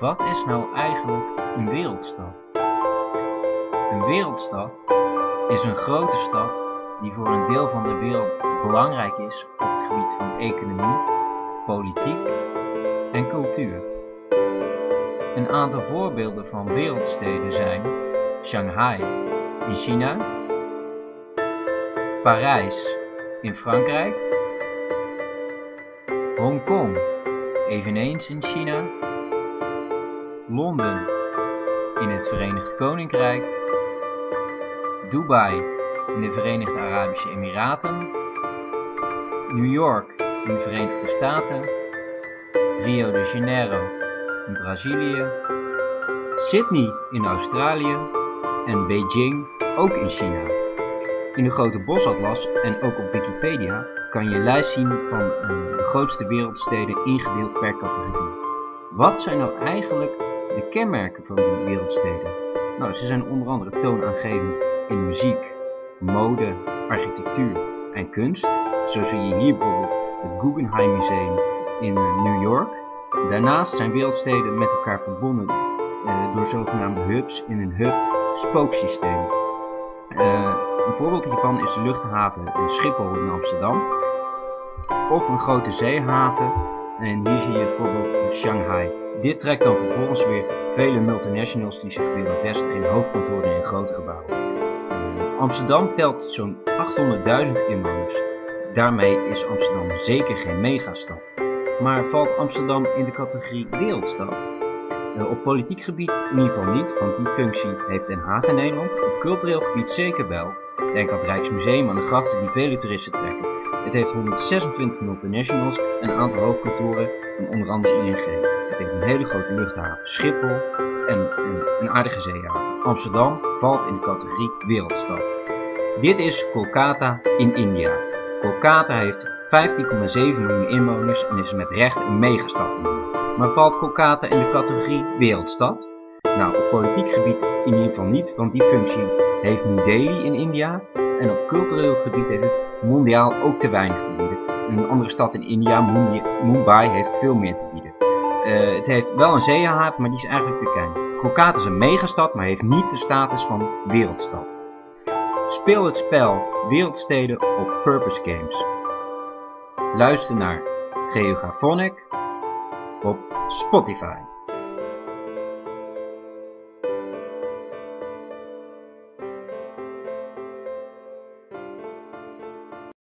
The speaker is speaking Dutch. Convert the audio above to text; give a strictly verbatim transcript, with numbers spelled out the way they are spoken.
Wat is nou eigenlijk een wereldstad? Een wereldstad is een grote stad die voor een deel van de wereld belangrijk is op het gebied van economie, politiek en cultuur. Een aantal voorbeelden van wereldsteden zijn Shanghai in China, Parijs in Frankrijk, Hongkong eveneens in China, Londen in het Verenigd Koninkrijk, Dubai in de Verenigde Arabische Emiraten, New York in de Verenigde Staten, Rio de Janeiro in Brazilië, Sydney in Australië en Beijing ook in China. In de grote bosatlas en ook op Wikipedia kan je een lijst zien van uh, de grootste wereldsteden ingedeeld per categorie. Wat zijn nou eigenlijk de kenmerken van die wereldsteden? Nou, ze zijn onder andere toonaangevend in muziek, mode, architectuur en kunst. Zo zie je hier bijvoorbeeld het Guggenheim Museum in New York. Daarnaast zijn wereldsteden met elkaar verbonden uh, door zogenaamde hubs in een hub-spooksysteem. Uh, een voorbeeld hiervan is de luchthaven in Schiphol in Amsterdam of een grote zeehaven, en hier zie je het voorbeeld Shanghai. Dit trekt dan vervolgens weer vele multinationals die zich willen vestigen in hoofdkantoren in grote gebouwen. Uh, Amsterdam telt zo'n achthonderdduizend inwoners. Daarmee is Amsterdam zeker geen megastad. Maar valt Amsterdam in de categorie wereldstad? Uh, op politiek gebied in ieder geval niet, want die functie heeft Den Haag in Nederland. Op cultureel gebied zeker wel. Denk aan het Rijksmuseum aan de grachten die vele toeristen trekken. Het heeft honderdzesentwintig multinationals en een aantal hoofdkantoren van onder andere I N G. Het heeft een hele grote luchthaven, Schiphol en een, een aardige zeehaven. Amsterdam valt in de categorie wereldstad. Dit is Kolkata in India. Kolkata heeft vijftien komma zeven miljoen inwoners en is met recht een megastad te noemen. Maar valt Kolkata in de categorie wereldstad? Nou, op politiek gebied in ieder geval niet, want die functie heeft New Delhi in India. En op cultureel gebied heeft het mondiaal ook te weinig te bieden. Een andere stad in India, Mumbai, heeft veel meer te bieden. Uh, het heeft wel een zeehaven, maar die is eigenlijk te klein. Kolkata is een megastad, maar heeft niet de status van wereldstad. Speel het spel Wereldsteden op Purpose Games. Luister naar Geographonic op Spotify.